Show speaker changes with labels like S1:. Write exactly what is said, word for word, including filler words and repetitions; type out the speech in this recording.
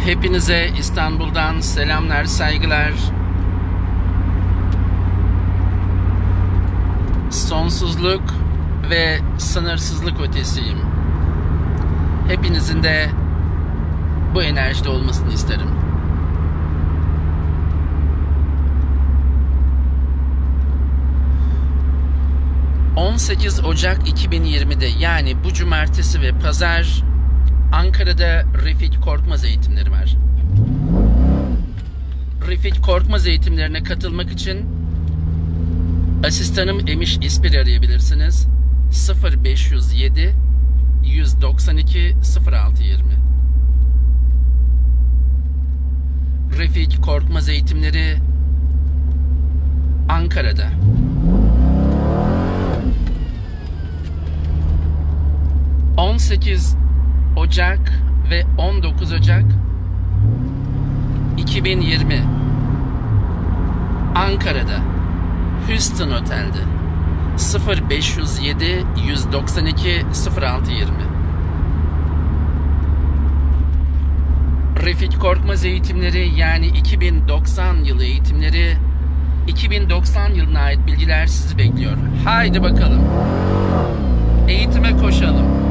S1: Hepinize İstanbul'dan selamlar, saygılar. Sonsuzluk ve sınırsızlık ötesiyim. Hepinizin de bu enerjide olmasını isterim. on sekiz Ocak iki bin yirmide yani bu cumartesi ve pazar Ankara'da Refik Korkmaz eğitimleri var. Refik Korkmaz eğitimlerine katılmak için asistanım Emiş İspir arayabilirsiniz. sıfır beş yüz yedi yüz doksan iki sıfır altı yirmi. Refik Korkmaz eğitimleri Ankara'da. on sekiz Ocak ve on dokuz Ocak iki bin yirmi Ankara'da Houston Otel'de sıfır beş yüz yedi yüz doksan iki sıfır altı yirmi. Refik Korkmaz eğitimleri yani iki bin doksan yılı eğitimleri, iki bin doksan yılına ait bilgiler sizi bekliyor. Haydi bakalım, eğitime koşalım.